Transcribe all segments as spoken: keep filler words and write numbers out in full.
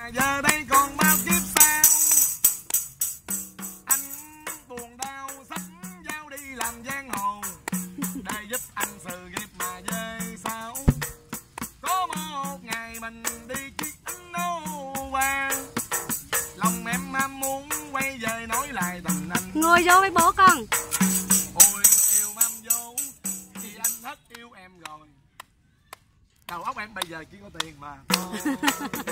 Giờ đây còn bao kiếp sau, anh buồn đau sách giao đi làm giang hồ để giúp anh sự nghiệp mà về sau. Có một ngày mình đi chiếc nô qua, lòng em ham muốn quay về nói lại tình anh. Ngồi vô với bố con. Ôi yêu mam vô thì anh hết yêu em rồi. Đầu óc em bây giờ chỉ có tiền mà. Đầu óc em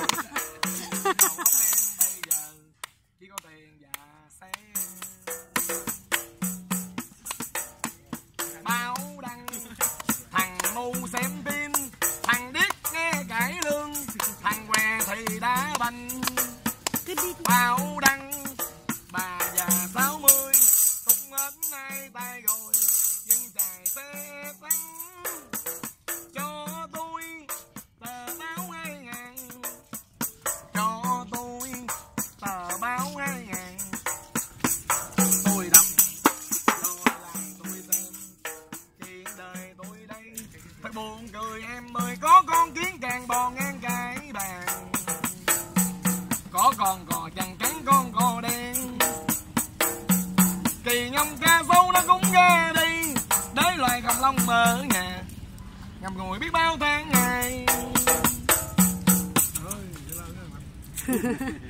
bây giờ chỉ có tiền và xe. Báo đăng thằng ngu xem tin, thằng điếc nghe cải lương, thằng què thì đá banh. Báo đăng bà già sáu mươi cũng hết nay tay rồi, nhưng chài xe xanh cho tôi tờ báo hai ngàn, cho tôi tờ báo hai ngàn. Tôi đọc rồi lại tôi tên chuyện đời tôi đây phải buồn cười em ơi. Có con kiến càng bò ngang cái bàn, có con cò chằn cắn con cò đen. Kỳ nhông ca sấu nó cũng ra đi, đế loài khổng long ở nhà ngầm ngùi biết bao tháng ngày.